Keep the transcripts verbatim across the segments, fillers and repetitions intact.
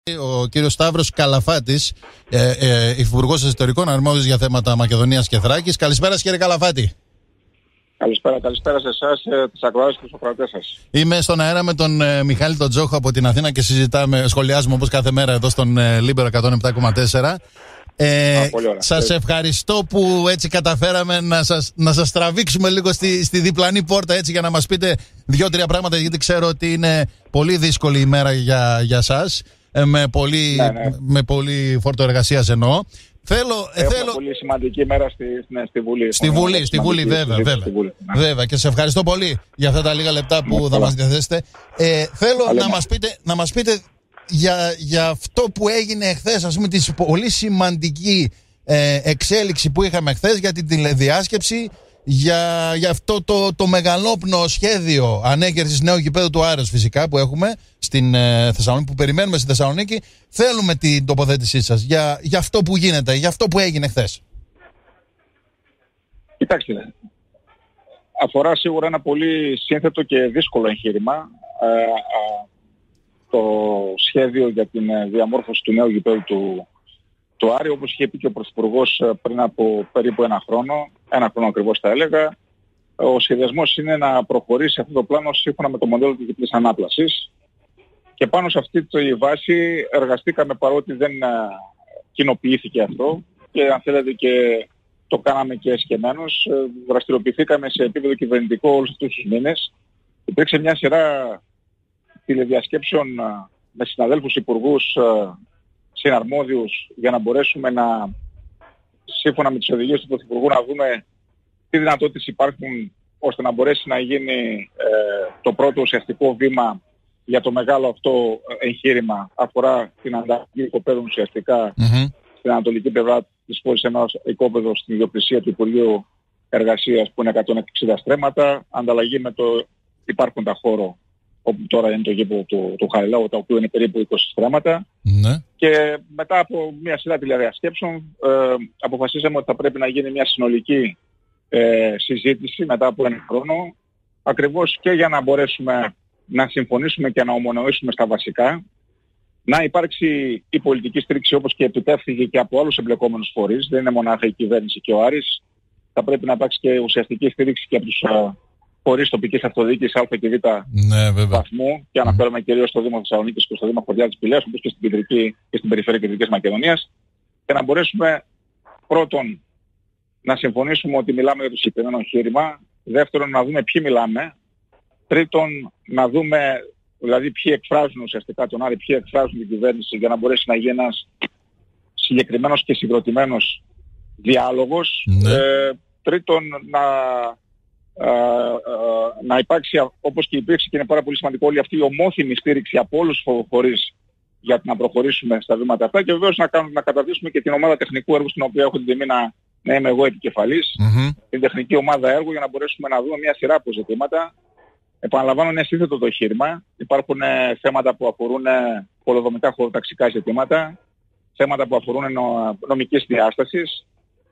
Ο κύριος Σταύρος Καλαφάτης, ε, ε, Υφυπουργός Εσωτερικών, αρμόδιος για θέματα Μακεδονίας και Θράκης. Καλησπέρα κύριε Καλαφάτη. Καλησπέρα, καλησπέρα σε εσάς, ε, τις ακροάσεις και τους ακροατές σας. Είμαι στον αέρα με τον ε, Μιχάλη τον Τζόχο από την Αθήνα και συζητάμε, σχολιάζουμε όπως κάθε μέρα εδώ στον ε, Λίμπερο εκατόν επτά κόμμα τέσσερα. Ε, σας ευχαριστώ που έτσι καταφέραμε να σας, να σας τραβήξουμε λίγο στη, στη διπλανή πόρτα έτσι για να μας πείτε δύο-τρία πράγματα, γιατί ξέρω ότι είναι πολύ δύσκολη ημέρα για, για σας, ε, με, πολύ, ναι, ναι. με πολύ φόρτο εργασίας εννοώ. Θέλω, Έχουμε θέλω... πολύ σημαντική μέρα στη, ναι, στη Βουλή. Στη Βουλή, στη Βουλή βέβαια, βέβαια. Στη Βουλή, ναι. βέβαια. Και σε ευχαριστώ πολύ για αυτά τα λίγα λεπτά που ναι, θα καλά. μας διαθέσετε. Ε, θέλω να μας, πείτε, να μας πείτε για, για αυτό που έγινε εχθές, ας πούμε, τη πολύ σημαντική ε, εξέλιξη που είχαμε εχθές για την τηλεδιάσκεψη, για, για αυτό το, το μεγαλόπνοο σχέδιο ανέγερσης νέου γηπέδου του Άρεος φυσικά που έχουμε στην ε, Θεσσαλονίκη, που περιμένουμε στη Θεσσαλονίκη. Θέλουμε την τοποθέτησή σας για, για αυτό που γίνεται, για αυτό που έγινε χθες. Κοιτάξτε, αφορά σίγουρα ένα πολύ σύνθετο και δύσκολο εγχείρημα ε, ε, το σχέδιο για την διαμόρφωση του νέου γηπέδου του, του Άρη, όπως είχε πει και ο Πρωθυπουργός πριν από περίπου ένα χρόνο, ένα χρόνο ακριβώς θα έλεγα. Ο σχεδιασμός είναι να προχωρήσει αυτό το πλάνο σύμφωνα με το μοντέλο της διπλής ανάπλασης. Και πάνω σε αυτή τη βάση εργαστήκαμε, παρότι δεν κοινοποιήθηκε αυτό και αν θέλετε και το κάναμε και εσκεμμένως, δραστηριοποιηθήκαμε σε επίπεδο κυβερνητικό όλους αυτούς τους μήνες. Υπήρξε μια σειρά τηλεδιασκέψεων με συναδέλφους υπουργούς συναρμόδιους για να μπορέσουμε να, σύμφωνα με τις οδηγίες του Πρωθυπουργού, να δούμε τι δυνατότητες υπάρχουν ώστε να μπορέσει να γίνει ε, το πρώτο ουσιαστικό βήμα για το μεγάλο αυτό εγχείρημα. Αφορά την ανταλλαγή οικοπαίδων ουσιαστικά mm-hmm. στην ανατολική πλευρά της πόλης, ένα οικόπεδο στην ιδιοκτησία του Υπουργείου Εργασίας που είναι εκατόν εξήντα στρέμματα, ανταλλαγή με το υπάρχοντα χώρο όπου τώρα είναι το γήπεδο του, του Χαριλάου, το οποίο είναι περίπου είκοσι στρέμματα. Mm-hmm. Και μετά από μια σειρά τηλεδιασκέψεων ε, αποφασίσαμε ότι θα πρέπει να γίνει μια συνολική ε, συζήτηση μετά από ένα χρόνο, ακριβώς και για να μπορέσουμε να συμφωνήσουμε και να ομονοήσουμε στα βασικά, να υπάρξει η πολιτική στήριξη όπως και επιτεύχθηκε και από άλλους εμπλεκόμενους φορείς, δεν είναι μονάχα η κυβέρνηση και ο Άρης, θα πρέπει να υπάρξει και ουσιαστική στήριξη και από τους uh, φορείς τοπικής αυτοδιοίκησης Α και Β ναι, βαθμού, και αναφέρομαι mm. κυρίως στο Δήμο Θεσσαλονίκης και στο Δήμο Χωριάτης Πηλαίας, όπως και στην Κεντρική και στην Περιφέρεια Κεντρικής Μακεδονίας, και να μπορέσουμε πρώτον να συμφωνήσουμε ότι μιλάμε για το συγκεκριμένο εγχείρημα, δεύτερον να δούμε ποιοι μιλάμε, τρίτον να δούμε δηλαδή ποιοι εκφράζουν ουσιαστικά τον Άρη, ποιοι εκφράζουν την κυβέρνηση, για να μπορέσει να γίνει ένας συγκεκριμένος και συγκροτημένος διάλογος. Ναι. Ε, τρίτον να, ε, ε, να υπάρξει, όπως και υπήρξε και είναι πάρα πολύ σημαντικό, όλη αυτή η ομόθυμη στήριξη από όλους τους φορείς για να προχωρήσουμε στα βήματα αυτά, και βεβαίως να, κάνουμε, να καταρτήσουμε και την ομάδα τεχνικού έργου, στην οποία έχω την τιμή να, να είμαι εγώ επικεφαλής, mm-hmm. την τεχνική ομάδα έργου, για να μπορέσουμε να δούμε μια σειρά από ζητήματα. Επαναλαμβάνω, είναι σύνθετο το εγχείρημα. Υπάρχουν ε, θέματα που αφορούν ε, πολεοδομικά χωροταξικά ζητήματα, θέματα που αφορούν νο, νομικής διάστασης,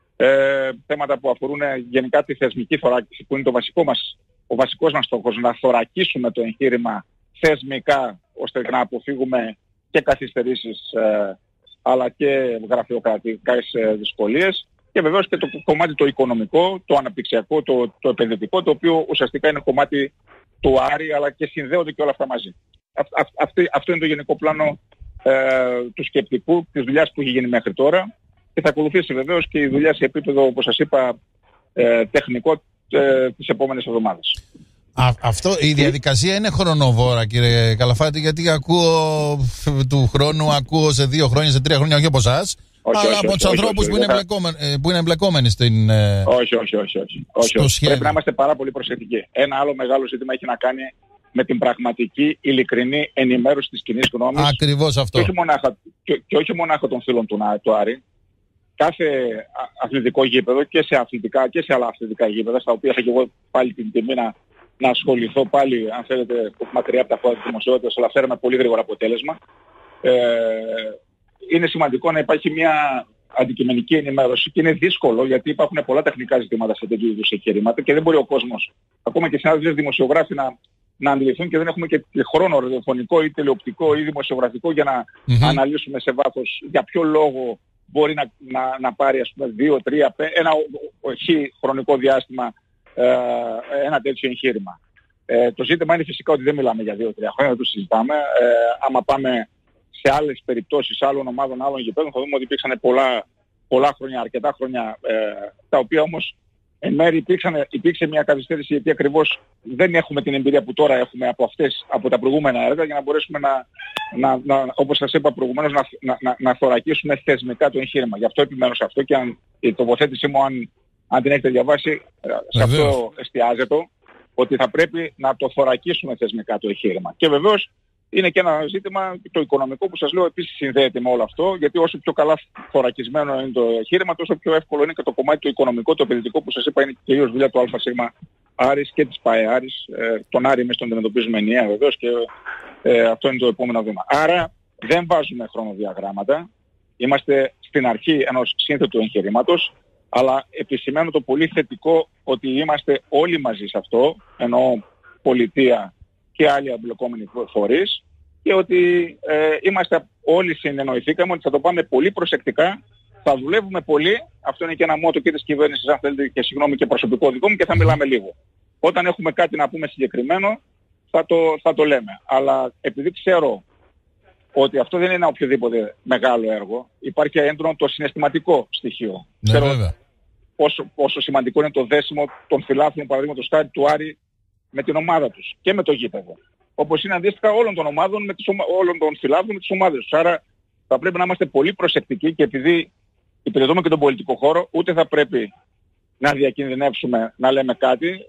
ε, θέματα που αφορούν ε, γενικά τη θεσμική θωράκιση, που είναι το βασικό μας, ο βασικός μας στόχος, να θωρακίσουμε το εγχείρημα θεσμικά, ώστε να αποφύγουμε και καθυστερήσεις, ε, αλλά και γραφειοκρατικές ε, δυσκολίες. Και βεβαίως και το κομμάτι το οικονομικό, το αναπτυξιακό, το, το επενδυτικό, το οποίο ουσιαστικά είναι κομμάτι του Άρη, αλλά και συνδέονται και όλα αυτά μαζί. Α, α, αυτή, αυτό είναι το γενικό πλάνο ε, του σκεπτικού, της δουλειάς που έχει γίνει μέχρι τώρα, και θα ακολουθήσει βεβαίως και η δουλειά σε επίπεδο, όπως σας είπα, ε, τεχνικό ε, τις επόμενες εβδομάδες. Α, αυτό, η διαδικασία είναι χρονοβόρα, κύριε Καλαφάτη, γιατί ακούω του χρόνου, ακούω σε δύο χρόνια, σε τρία χρόνια, όχι από εσάς, όχι, αλλά όχι, από τους ανθρώπους που, που είναι εμπλεκόμενοι στην... Όχι, όχι, όχι. όχι, όχι, όχι. Πρέπει να είμαστε πάρα πολύ προσεκτικοί. Ένα άλλο μεγάλο ζήτημα έχει να κάνει με την πραγματική, ειλικρινή ενημέρωση της κοινής γνώμης. Ακριβώς αυτό. Και όχι μονάχα, και, και όχι μονάχα των φίλων του, του Άρη. Κάθε αθλητικό γήπεδο και σε αθλητικά και σε άλλα αθλητικά γήπεδα, στα οποία είχα και εγώ πάλι την τιμή να, να ασχοληθώ πάλι, αν θέλετε, μακριά από τα χώρα της δημοσιότητας, αλλά φέραμε πολύ γρήγορα αποτέλεσμα. Ε, είναι σημαντικό να υπάρχει μια αντικειμενική ενημέρωση, και είναι δύσκολο γιατί υπάρχουν πολλά τεχνικά ζητήματα σε τέτοιου είδους εγχειρήματα και δεν μπορεί ο κόσμος, ακόμα και συνάδελφοι δημοσιογράφοι, να, να αντιληφθούν και δεν έχουμε και χρόνο ραδιοφωνικό ή τηλεοπτικό ή δημοσιογραφικό για να mm-hmm. αναλύσουμε σε βάθος για ποιο λόγο μπορεί να, να, να πάρει ας πούμε δύο, τρία, ένα όχι χρονικό διάστημα ε, ένα τέτοιο εγχείρημα. Ε, το ζήτημα είναι φυσικά ότι δεν μιλάμε για δύο τρία χρόνια, δεν το συζητάμε. Ε, άμα πάμε σε άλλες περιπτώσεις άλλων ομάδων, άλλων γηπέδων, θα δούμε ότι υπήρξαν πολλά, πολλά χρόνια, αρκετά χρόνια, ε, τα οποία όμως εν μέρει υπήρξαν, υπήρξε μια καθυστέρηση γιατί ακριβώς δεν έχουμε την εμπειρία που τώρα έχουμε από αυτές, από τα προηγούμενα έργα για να μπορέσουμε να, να, να όπως σας είπα προηγουμένως, να, να, να, να θωρακίσουμε θεσμικά το εγχείρημα. Γι' αυτό επιμένω σε αυτό και αν, η τοποθέτησή μου, αν, αν την έχετε διαβάσει, σε αυτό εστιάζεται, ότι θα πρέπει να το θωρακίσουμε θεσμικά το εγχείρημα. Και βεβαίως είναι και ένα ζήτημα το οικονομικό που σας λέω επίσης συνδέεται με όλο αυτό, γιατί όσο πιο καλά θωρακισμένο είναι το εγχείρημα, τόσο πιο εύκολο είναι και το κομμάτι το οικονομικό, το επενδυτικό που σας είπα είναι κυρίως δουλειά του ΑΣ Άρης και της ΠΑΕ Άρης. Ε, τον Άρη εμείς τον αντιμετωπίζουμε ενιαία βεβαίως και ε, αυτό είναι το επόμενο βήμα. Άρα δεν βάζουμε χρονοδιαγράμματα, είμαστε στην αρχή ενός σύνθετου εγχειρήματος, αλλά επισημαίνω το πολύ θετικό ότι είμαστε όλοι μαζί σε αυτό, ενώ πολιτεία και άλλοι εμπλεκόμενοι φορείς, και ότι ε, είμαστε όλοι συνεννοηθήκαμε ότι θα το πάμε πολύ προσεκτικά, θα δουλεύουμε πολύ, αυτό είναι και ένα μότο και της κυβέρνησης, αν θέλετε, και συγγνώμη και προσωπικό δικό μου, και θα μιλάμε λίγο. Όταν έχουμε κάτι να πούμε συγκεκριμένο θα το, θα το λέμε. Αλλά επειδή ξέρω ότι αυτό δεν είναι ένα οποιοδήποτε μεγάλο έργο, υπάρχει έντονο το συναισθηματικό στοιχείο. Ναι, ξέρω βέβαια. Πόσο, πόσο σημαντικό είναι το δέσιμο των φιλάθλων, παραδείγματος χάρη του Άρη, με την ομάδα τους και με το γήπεδο. Όπως είναι αντίστοιχα όλων των ομάδων, με τις ομα... όλων των φιλάθλων με τις ομάδες τους. Άρα θα πρέπει να είμαστε πολύ προσεκτικοί και επειδή υπηρετούμε και τον πολιτικό χώρο, ούτε θα πρέπει να διακινδυνεύσουμε να λέμε κάτι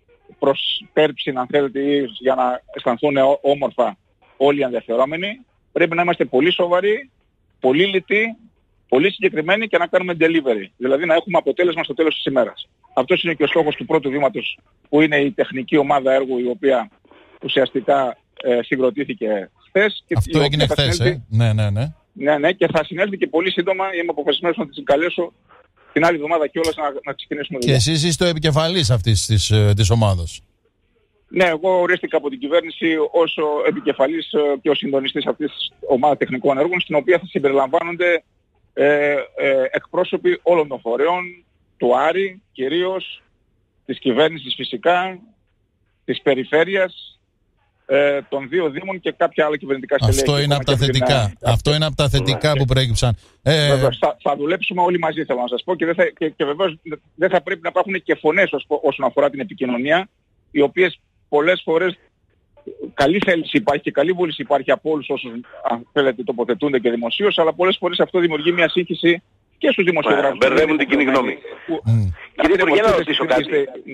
προς πέρψη, αν θέλετε, ή για να αισθανθούν όμορφα όλοι οι ενδιαφερόμενοι. Πρέπει να είμαστε πολύ σοβαροί, πολύ λιτοί, πολύ συγκεκριμένοι και να κάνουμε delivery. Δηλαδή να έχουμε αποτέλεσμα στο τέλος της ημέρας. Αυτός είναι και ο στόχος του πρώτου βήματος, που είναι η τεχνική ομάδα έργου, η οποία ουσιαστικά ε, συγκροτήθηκε χθες. Αυτό έγινε χθες, ε. Ναι, ναι, ναι. Ναι, ναι, και θα συνέλθει και πολύ σύντομα. Είμαι αποφασισμένος να την καλέσω την άλλη εβδομάδα κιόλας να, να ξεκινήσουμε. Και εσείς είστε ο επικεφαλής αυτής της, της ομάδας. Ναι, εγώ ορίστηκα από την κυβέρνηση ως επικεφαλής και ως συντονιστής αυτής της ομάδας τεχνικών έργων, στην οποία θα συμπεριλαμβάνονται ε, ε, εκπρόσωποι όλων των φορέων, του Άρη κυρίως, της κυβέρνησης φυσικά, της περιφέρειας, ε, των δύο δήμων και κάποια άλλα κυβερνητικά στελέχη. Αυτό είναι από τα θετικά. Την... Αυτό είναι από τα θετικά που προέκυψαν. Ε... Βεβαίως, θα, θα δουλέψουμε όλοι μαζί, θέλω να σας πω, και, δεν θα, και, και βεβαίως δεν θα πρέπει να υπάρχουν και φωνές όσον αφορά την επικοινωνία, οι οποίες πολλές φορές καλή θέληση υπάρχει και καλή βούληση υπάρχει από όλους όσους, αν θέλετε, τοποθετούνται και δημοσίως, αλλά πολλές φορές αυτό δημιουργεί μια σύγχυση και στους δημοσιογράφους. Μπερδεύουν την κοινή γνώμη. Κύριε Υπουργέ, να ρωτήσω κάτι.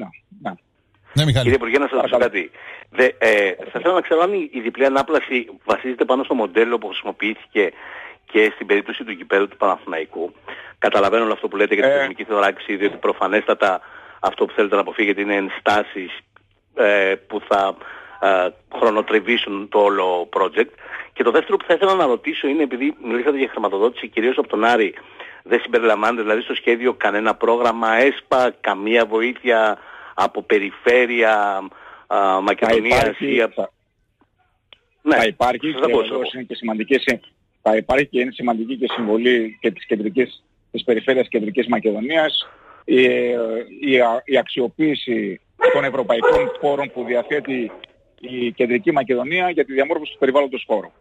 Ναι, Μιχάλη. Κύριε Υπουργέ, να σας ρωτήσω κάτι. Δε, ε, θα ήθελα να ξέρω αν η διπλή ανάπλαση βασίζεται πάνω στο μοντέλο που χρησιμοποιήθηκε και στην περίπτωση του γηπέδου του Παναθηναϊκού. Καταλαβαίνω όλο αυτό που λέτε για τη θεσμική θωράκιση, διότι προφανέστατα αυτό που θέλετε να αποφύγετε είναι ενστάσεις ε, που θα ε, χρονοτριβήσουν το όλο project. Και το δεύτερο που θα ήθελα να ρωτήσω είναι, επειδή μιλήσατε για χρηματοδότηση κυρίως από τον Άρη, δεν συμπεριλαμβάνεται δηλαδή στο σχέδιο κανένα πρόγραμμα ΕΣΠΑ, καμία βοήθεια από περιφέρεια α, Μακεδονίας ή από... Ναι, θα υπάρχει και, είναι και σημαντική, θα υπάρχει και είναι σημαντική και συμβολή και της, κεντρικής, της περιφέρειας Κεντρικής Μακεδονίας, η, η, η αξιοποίηση των ευρωπαϊκών πόρων που διαθέτει η Κεντρική Μακεδονία για τη διαμόρφωση του περιβάλλοντος χώρου.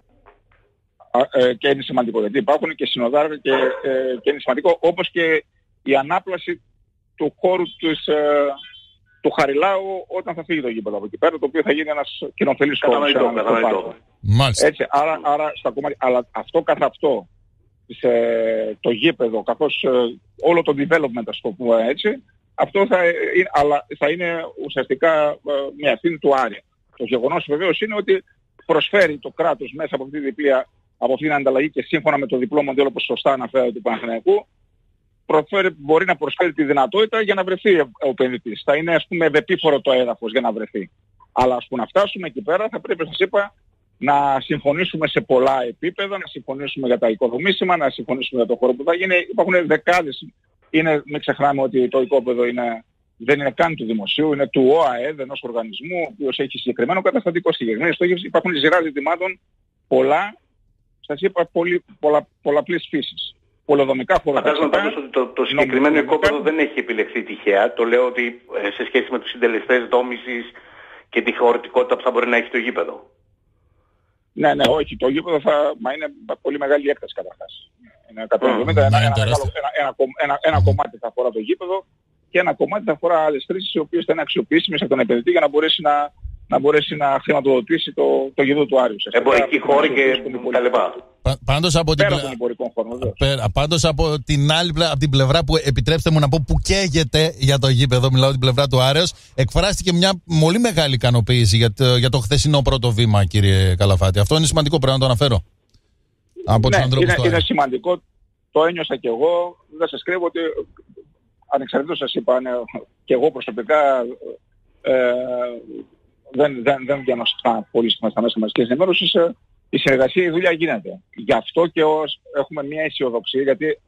Ε, και είναι σημαντικό, γιατί υπάρχουν και συνοδάρια και, ε, και είναι σημαντικό, όπως και η ανάπλαση του χώρου της, ε, του Χαριλάου όταν θα φύγει το γήπεδο από εκεί πέρα, το οποίο θα γίνει ένας κοινοφελής χώρος. Έτσι, άρα, άρα στα κομμάτια, αλλά αυτό καθ' αυτό, σε, το γήπεδο, καθώς ε, όλο το development, ας το πούμε έτσι, αυτό θα, ε, αλλά θα είναι ουσιαστικά ε, μια ευθύνη του Άρη. Το γεγονός βεβαίως είναι ότι προσφέρει το κράτος μέσα από αυτή τη διπλή, από αυτή την ανταλλαγή και σύμφωνα με το διπλό μοντέλο, όπως σωστά αναφέρεται του Παναθηναϊκού, μπορεί να προσφέρει τη δυνατότητα για να βρεθεί ο επενδυτής. Θα είναι, ας πούμε, ευεπίφορο το έδαφος για να βρεθεί. Αλλά ας πούμε, να φτάσουμε εκεί πέρα θα πρέπει, σας είπα, να συμφωνήσουμε σε πολλά επίπεδα, να συμφωνήσουμε για τα οικοδομήσιμα, να συμφωνήσουμε για το χώρο που θα γίνει. Υπάρχουν δεκάδες. Είναι, μην ξεχνάμε ότι το οικόπεδο είναι δεν είναι καν του δημοσίου, είναι του ΟΑΕΔ, ενός οργανισμού, ο οποίος έχει συγκεκριμένο καταστατικό, συγκεκριμένη στόχευση. Υπάρχουν σειρά ζητημάτων, πολλά, σας είπα, πολύ, πολλα, πολλαπλής φύσης. Πολεοδομικά χωροταξικά. Φαντάζομαι πάντως ότι το, το συγκεκριμένο οικόπεδο δεν έχει επιλεχθεί τυχαία. Το λέω ότι ε, σε σχέση με τους συντελεστές δόμησης και τη χωρητικότητα που θα μπορεί να έχει το γήπεδο. Ναι, ναι, όχι. Το γήπεδο θα μα είναι πολύ μεγάλη έκταση καταρχάς. Είναι εκατόν εβδομήντα, mm, ένα, ένα, ένα, ένα, ένα, ένα κομμάτι θα αφορά το γήπεδο και ένα κομμάτι θα αφορά άλλες χρήσεις οι οποίες θα είναι αξιοποιήσιμες από τον επενδυτή για να μπορέσει να, να, μπορέσει να χρηματοδοτήσει το, το γήπεδο του Άριου. Εμπορική χώρη και τα λοιπά. Πάντως από, την... Πάντως από την άλλη πλευρά, από την πλευρά που επιτρέψτε μου να πω που καίγεται για το γήπεδο, μιλάω την πλευρά του Άρεως, εκφράστηκε μια πολύ μεγάλη ικανοποίηση για το, για το χθεσινό πρώτο βήμα, κύριε Καλαφάτη. Αυτό είναι σημαντικό, πρέπει να το αναφέρω. Από ναι, είναι, είναι σημαντικό. Το ένιωσα κι εγώ. Δεν σας κρύβω ότι ανεξαρτήτως σας είπα, ναι, και εγώ προσωπικά ε, δεν, δεν, δεν βγαίνω πολύ στα μέσα μαζικής ενημέρωσης. Η συνεργασία, η δουλειά γίνεται. Γι' αυτό και ως έχουμε μια αισιοδοξία, γιατί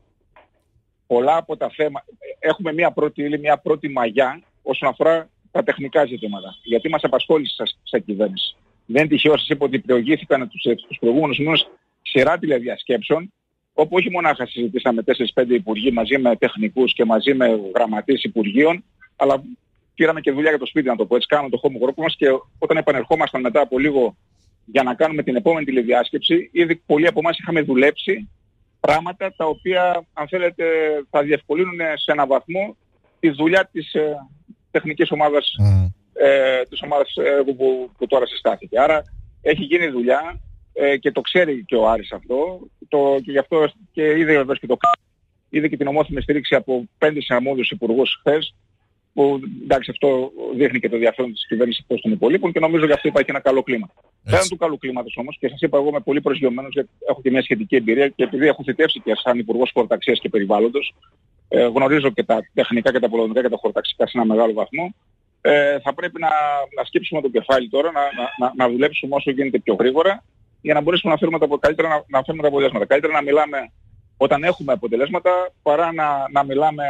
πολλά από τα θέματα, έχουμε μια πρώτη ύλη, μια πρώτη μαγιά όσον αφορά τα τεχνικά ζητήματα. Γιατί μας απασχόλησε σαν κυβέρνηση. Δεν τυχαίο σας είπα ότι προηγήθηκαν τους, τους προηγούμενους μήνες σειρά τηλεδιασκέψεων, όπου όχι μονάχα συζητήσαμε τέσσερις πέντε υπουργοί μαζί με τεχνικούς και μαζί με γραμματείς υπουργείων, αλλά πήραμε και δουλειά για το σπίτι, να το πω έτσι, κάναμε το homework μας και όταν επανερχόμασταν μετά από λίγο για να κάνουμε την επόμενη τηλεδιάσκεψη, ήδη πολλοί από εμάς είχαμε δουλέψει πράγματα τα οποία, αν θέλετε, θα διευκολύνουν σε έναν βαθμό τη δουλειά της ε, τεχνικής ομάδας, mm. ε, της ομάδας ε, που, που τώρα συστάθηκε. Άρα έχει γίνει δουλειά ε, και το ξέρει και ο Άρης αυτό, το, και γι' αυτό και είδε εδώ και το είδε και την ομόθυμη στήριξη από πέντε συναρμόδιους υπουργούς χθες, που εντάξει αυτό δείχνει και το ενδιαφέρον της κυβέρνησης προς των υπολείπων και νομίζω γι' αυτό υπάρχει ένα καλό κλίμα. Πέραν του καλού κλίματος όμως, και σας είπα εγώ είμαι πολύ προσγειωμένος γιατί έχω και μια σχετική εμπειρία και επειδή έχω θητεύσει και σαν υπουργός χωροταξίας και περιβάλλοντος, ε, γνωρίζω και τα τεχνικά και τα πολεμικά και τα χωροταξικά σε ένα μεγάλο βαθμό, ε, θα πρέπει να, να σκύψουμε το κεφάλι τώρα, να, να, να δουλέψουμε όσο γίνεται πιο γρήγορα για να μπορέσουμε να φέρουμε τα, καλύτερα να, να φέρουμε τα αποτελέσματα. Καλύτερα να μιλάμε όταν έχουμε αποτελέσματα παρά να, να μιλάμε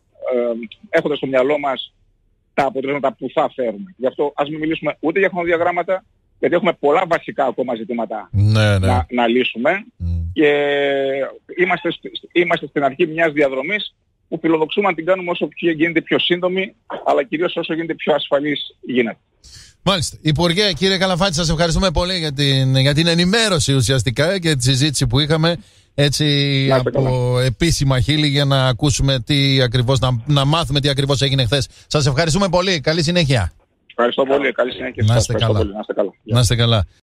ε, έχοντας στο μυαλό μας τα αποτελέσματα που θα φέρουμε. Γι' αυτό ας μην μιλήσουμε ούτε για χρονοδιαγράμματα, γιατί έχουμε πολλά βασικά ακόμα ζητήματα ναι, ναι. Να, να λύσουμε mm. και είμαστε, είμαστε στην αρχή μιας διαδρομής που φιλοδοξούμε να την κάνουμε όσο γίνεται πιο σύντομη, αλλά κυρίως όσο γίνεται πιο ασφαλής γίνεται. Μάλιστα. Υπουργέ, κύριε Καλαφάτη, σας ευχαριστούμε πολύ για την, για την ενημέρωση ουσιαστικά και τη συζήτηση που είχαμε έτσι από καλά. Επίσημα χείλη για να ακούσουμε τι ακριβώς, να, να μάθουμε τι ακριβώς έγινε χθες. Σας ευχαριστούμε πολύ. Καλή συνέχεια. Ευχαριστώ πολύ. Καλή συνέχεια. Να είστε καλά. Να είστε καλά. Να είστε καλά.